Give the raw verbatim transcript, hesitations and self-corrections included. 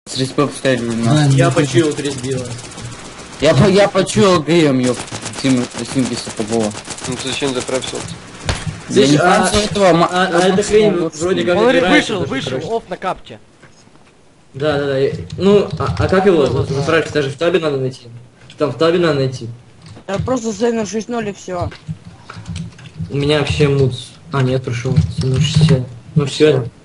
С респов ставили А, нас. Я почуял три сбила. Я, по- я почуял геем, ёп. Сим, Симки Сапогова. Ну ты зачем заправился? Я Здесь, не а, фанцу этого, ма- а, а ма- эта хрень ма- вроде как Он говорит, набирается вышел, даже, вышел, короче. оф на капте. Да, да, да. я- Ну, а, а как его? Его знаю. Направить, даже в табе надо найти. Там в табе надо найти. Я просто сейв на шесть ноль и все. У меня вообще муц. А, нет, пришел. семь шестьдесят. Ну все.